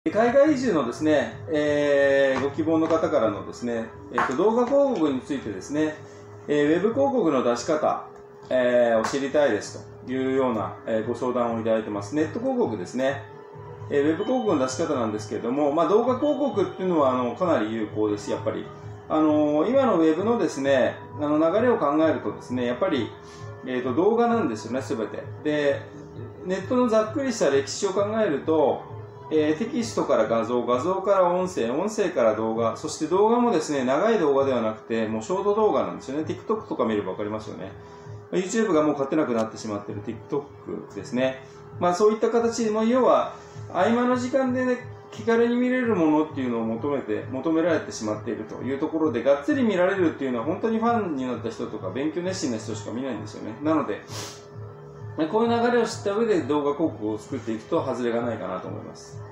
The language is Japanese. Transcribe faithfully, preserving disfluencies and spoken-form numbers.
海外移住のですね、えー、ご希望の方からのですね、えーと、動画広告についてですね、えー、ウェブ広告の出し方、えー、を知りたいですというような、えー、ご相談をいただいてます。ネット広告ですね。えー、ウェブ広告の出し方なんですけれども、まあ、動画広告っていうのはあのかなり有効です、やっぱり。あのー、今のウェブのですね、あの流れを考えるとですね、やっぱり、えーと、動画なんですよね、すべて。で、ネットのざっくりした歴史を考えると、えー、テキストから画像、画像から音声、音声から動画、そして動画もですね、長い動画ではなくて、もうショート動画なんですよね。TikTok とか見ればわかりますよね。YouTube がもう勝てなくなってしまっている TikTok ですね。まあそういった形で、も要は、合間の時間でね、気軽に見れるものっていうのを求めて、求められてしまっているというところで、がっつり見られるっていうのは本当にファンになった人とか、勉強熱心な人しか見ないんですよね。なので、こういう流れを知った上で動画広告を作っていくと外れがないかなと思います。